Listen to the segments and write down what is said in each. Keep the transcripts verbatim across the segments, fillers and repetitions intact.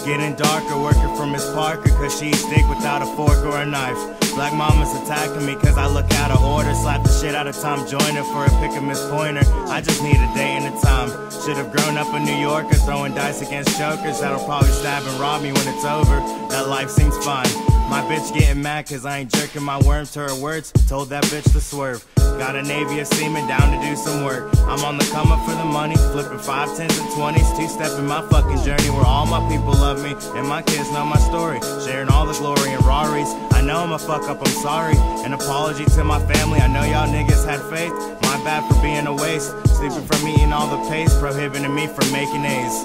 getting darker, working from Miss Parker, cause she eats steak without a fork or a knife. Black mama's attacking me cause I look out of order. Slap the shit out of Tom Joyner for a pick of Miss Pointer. I just need a day and a time. Should've grown up a New Yorker, throwing dice against jokers that'll probably stab and rob me when it's over. That life seems fine. My bitch getting mad cause I ain't jerking my worm to her words. Told that bitch to swerve. Got a navy of seamen down to do some work. I'm on the come up for the money, flipping five, tens and twenties. Two-stepping my fucking journey where all my people love me and my kids know my story. Sharing all the glory and Raris. I know I'm a fuck up, I'm sorry. An apology to my family, I know y'all niggas had faith. My bad for being a waste. Sleeping from eating all the paste, prohibiting me from making A's.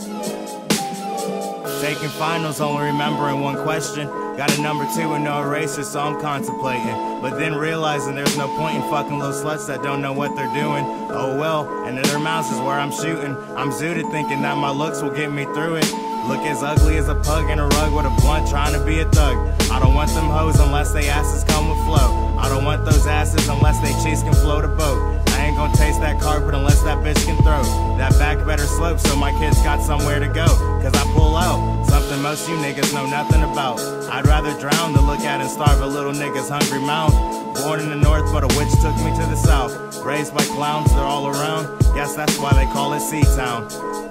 Taking finals, only remembering one question. Got a number two and no eraser, so I'm contemplating. But then realizing there's no point in fucking little sluts that don't know what they're doing. Oh well, and in their mouths is where I'm shooting. I'm zooted thinking that my looks will get me through it. Look as ugly as a pug in a rug with a blunt trying to be a thug. I don't want them hoes unless they asses come with flow. I don't want those asses unless they cheeks can float a boat. I ain't gonna taste that carpet unless that bitch can throw. That back better slope so my kids got somewhere to go. Cause I pull out something most you niggas know nothing about. I'd rather drown than look at and starve a little nigga's hungry mouth. Born in the north but a witch took me to the south. Raised by clowns, they're all around. Guess that's why they call it C-Town.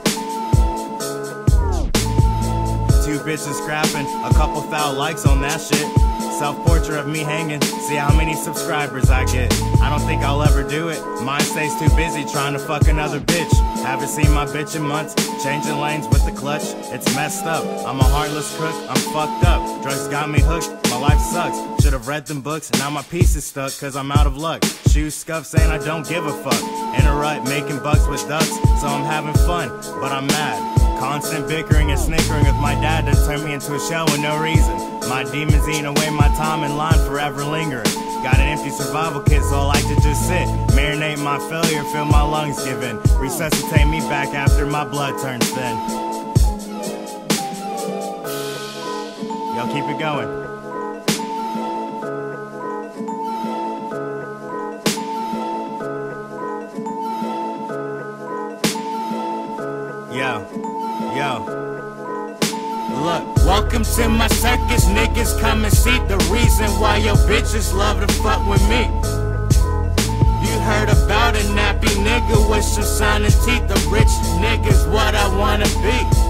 Two bitches scrapping, a couple foul likes on that shit. Self-portrait of me hanging, see how many subscribers I get. I don't think I'll ever do it, mine stays too busy trying to fuck another bitch. Haven't seen my bitch in months, changing lanes with the clutch, it's messed up. I'm a heartless crook, I'm fucked up. Drugs got me hooked, my life sucks. Should've read them books, now my piece is stuck cause I'm out of luck. Shoes scuffed saying I don't give a fuck. In a rut, making bucks with ducks, so I'm having fun, but I'm mad. Constant bickering and snickering with my dad that turned me into a shell with no reason. My demons eating away my time in line, forever lingering. Got an empty survival kit, so I like to just sit. Marinate my failure, feel my lungs give in. Resuscitate me back after my blood turns thin. Yo, keep it going. Yo, yo. Look, welcome to my circus, niggas come and see the reason why your bitches love to fuck with me. You heard about a nappy nigga with some shining teeth, the rich niggas what I wanna be.